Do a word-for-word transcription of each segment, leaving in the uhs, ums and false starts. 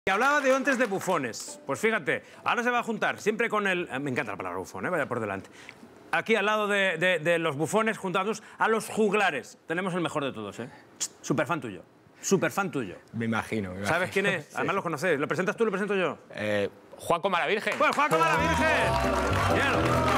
Hablaba de ontes de bufones. Pues fíjate, ahora se va a juntar siempre con el... Me encanta la palabra bufón, ¿eh? Vaya por delante. Aquí al lado de, de, de los bufones, juntados a los juglares. Tenemos el mejor de todos, ¿eh? Superfan tuyo. Superfan tuyo. Me imagino. Me ¿Sabes imagino. quién es? Además sí. Lo conocéis. ¿Lo presentas tú o lo presento yo? Eh, Juaco Malavirgen. Pues Juaco Malavirgen. Bien.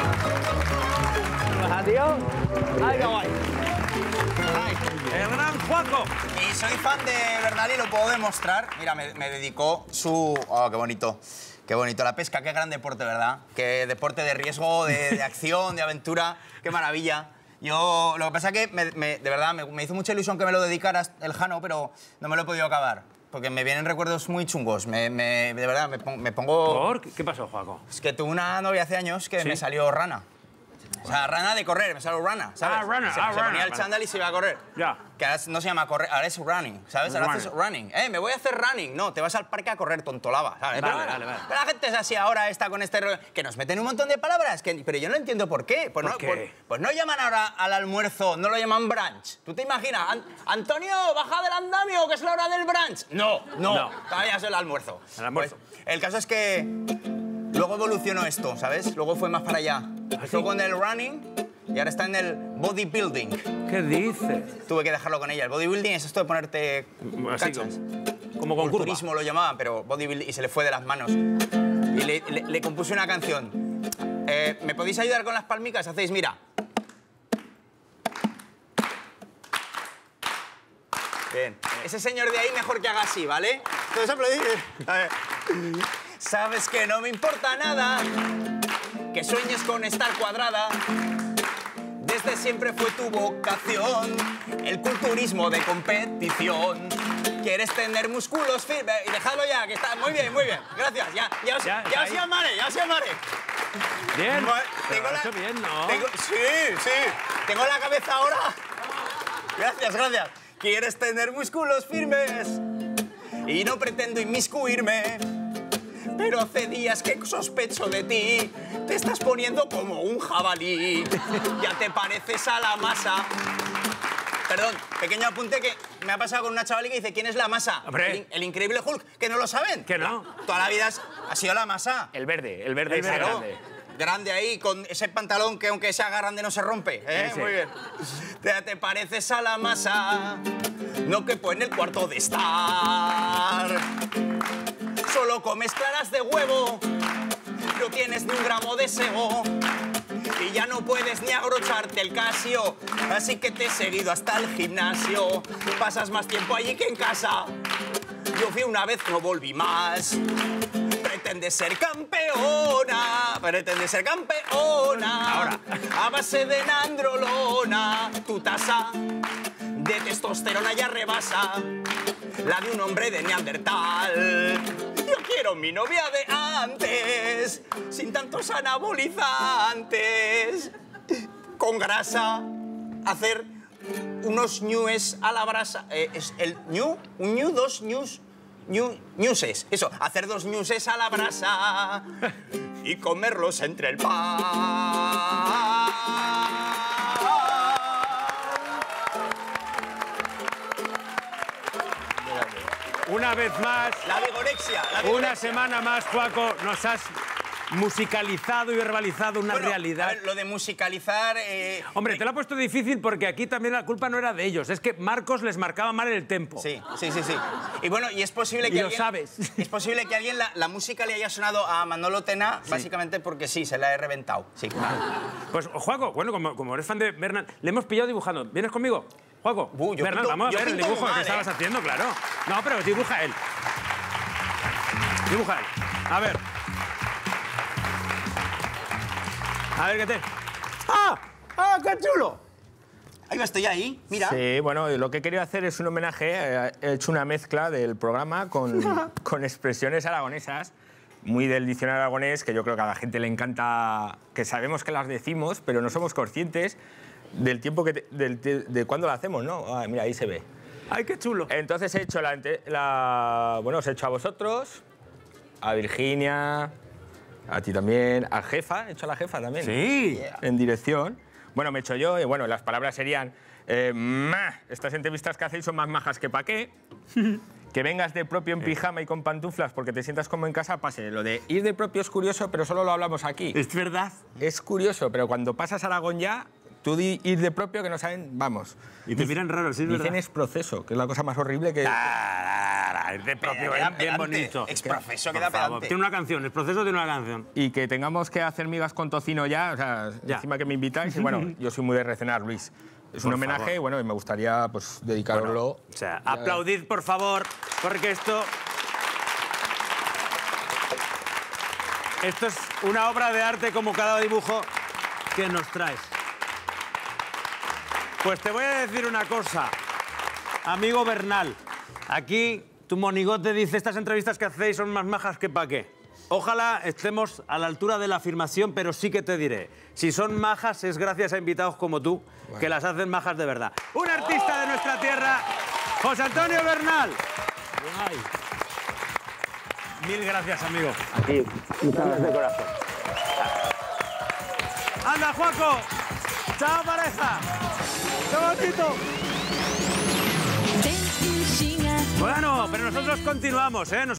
Pues adiós. Ay, qué guay. El gran Juaco. Y soy fan de Bernal y lo puedo demostrar. Mira, me, me dedicó su... Oh, qué bonito. Qué bonito. La pesca, qué gran deporte, ¿verdad? Qué deporte de riesgo, de, de acción, de aventura. Qué maravilla. Yo, lo que pasa es que, me, me, de verdad, me, me hizo mucha ilusión que me lo dedicaras el Jano, pero no me lo he podido acabar. Porque me vienen recuerdos muy chungos. Me, me, de verdad, me, me pongo... ¿Por? ¿Qué pasó, Juaco? Es que tuve una novia hace años que ¿Sí? me salió rana. O sea, rana de correr, me salió rana, ¿sabes? Ah, runner, se, ah, se runner. ponía el chándal y se iba a correr. Ya. Que ahora no se llama correr, ahora es running, ¿sabes? Ahora Running. haces running. Eh, me voy a hacer running. No, te vas al parque a correr, tontolaba, ¿sabes? Vale, pero, vale, vale. pero la gente es así ahora, está con este... rollo, que nos meten un montón de palabras, que, pero yo no entiendo por qué. Pues, ¿Por no, qué? Pues, pues no llaman ahora al almuerzo, no lo llaman brunch. ¿Tú te imaginas? An Antonio, baja del andamio, que es la hora del brunch. No, no, No. todavía es el almuerzo. El almuerzo. Pues, el caso es que luego evolucionó esto, ¿sabes? Luego fue más para allá. Empezó con el running... Y ahora está en el bodybuilding. ¿Qué dices? Tuve que dejarlo con ella. El bodybuilding es esto de ponerte Así cachas. como, como con curva. Culturismo lo llamaban, pero bodybuilding y se le fue de las manos. Y le, le, le compuse una canción. Eh, ¿Me podéis ayudar con las palmicas? Hacéis, mira. Bien. Ese señor de ahí mejor que haga así, ¿vale? Entonces aplaudid. A ver. Sabes que no me importa nada que sueñes con estar cuadrada. Desde siempre fue tu vocación el culturismo de competición. Quieres tener músculos firmes. Y dejadlo ya, que está muy bien, muy bien. Gracias, ya, ya os, Ya, ya os ahí. llamaré, ya os llamaré. Bien. Ma- Pero tengo lo la- has hecho bien, ¿no? tengo- sí, sí. Tengo la cabeza ahora. Gracias, gracias. Quieres tener músculos firmes y no pretendo inmiscuirme. Pero hace días que sospecho de ti. Te estás poniendo como un jabalí. Ya te pareces a la masa. Perdón, pequeño apunte que me ha pasado con una chavalí que dice ¿quién es la masa? Hombre. El, el increíble Hulk, que no lo saben. Que no. Toda la vida has- ha sido la masa. El verde, el verde El ese verde. Claro, grande. grande ahí, con ese pantalón que aunque sea grande no se rompe. ¿eh? Ese. Muy bien. Te, te pareces a la masa, no quepo en el cuarto de estar. Solo comes claras de huevo, no tienes ni un gramo de sebo. Y ya no puedes ni abrocharte el casio, así que te he seguido hasta el gimnasio. Pasas más tiempo allí que en casa. Yo fui una vez, no volví más. Pretendes ser campeona, pretendes ser campeona. Ahora. A base de nandrolona, tu tasa de testosterona ya rebasa la de un hombre de Neandertal. Yo quiero mi novia de antes, sin tantos anabolizantes, con grasa, hacer unos ñues a la brasa. Eh, es el ñu, un ñu, dos ñus, ñu, ñuses. Eso, hacer dos ñuses a la brasa y comerlos entre el pan. Una vez más, La vigorexia. La una vigorexia. semana más, Juaco, nos has musicalizado y verbalizado una Bueno, realidad. a ver, lo de musicalizar... eh, Hombre, te lo ha puesto difícil porque aquí también la culpa no era de ellos. Es que Marcos les marcaba mal el tempo. Sí, sí, sí, sí. Y bueno, y es posible que Y lo alguien... sabes. Es posible que a alguien la, la música le haya sonado a Manolo Tena, básicamente porque sí, se la he reventado. Sí. Pues, Juaco, bueno, como, como eres fan de Bernal, le hemos pillado dibujando. ¿Vienes conmigo? Juaco, Uh, yo Bernal, pinto- vamos a yo ver el pinto dibujo muy que mal, estabas ¿eh? haciendo, claro. No, pero dibuja él. Dibuja él. A ver. A ver qué te... ¡Ah! ¡Ah, qué chulo! Ahí va, estoy ahí, mira. Sí, bueno, lo que he querido hacer es un homenaje, eh, he hecho una mezcla del programa con, con expresiones aragonesas, muy del diccionario aragonés, que yo creo que a la gente le encanta, que sabemos que las decimos, pero no somos conscientes del tiempo que te- del, de, de cuándo la hacemos, ¿no? Ah, mira, ahí se ve. ¡Ay, qué chulo! Entonces he hecho la, ente- la... Bueno, os he hecho a vosotros, a Virginia, a ti también, a Jefa, he hecho a la Jefa también. Sí. En dirección. Bueno, me he hecho yo, y bueno, las palabras serían... eh, "Ma, estas entrevistas que hacéis son más majas que pa' qué". que vengas de propio en pijama y con pantuflas porque te sientas como en casa, pase. Lo de ir de propio es curioso, pero solo lo hablamos aquí. ¿Es verdad? Es curioso, pero cuando pasas a Aragón ya, tú di ir de propio que no saben, vamos. Y te miran raro, sí, es Dicen verdad. es proceso, que es la cosa más horrible que... Ah, es de propio, Queda es bien pedante. bonito. Exprofeso Por queda favor, pedante. tiene una canción, el proceso tiene una canción. Y que tengamos que hacer migas con tocino ya, o sea, Ya. encima que me invitáis, y bueno, yo soy muy de recenar, Luis. Es un Por homenaje favor. y bueno, y me gustaría pues dedicarlo... O sea, aplaudid, por favor, porque esto... Esto es una obra de arte como cada dibujo que nos traes. Pues te voy a decir una cosa, amigo Bernal. Aquí tu monigote dice, estas entrevistas que hacéis son más majas que pa' qué. Ojalá estemos a la altura de la afirmación, pero sí que te diré, si son majas es gracias a invitados como tú, bueno, que las hacen majas de verdad. Un artista de nuestra tierra, José Antonio Bernal. Ay. Mil gracias, amigo. A ti, muchas gracias de corazón. ¡Anda, Juaco! ¡Chao, pareja! ¡Qué bonito! Bueno, pero nosotros continuamos, ¿eh? Nos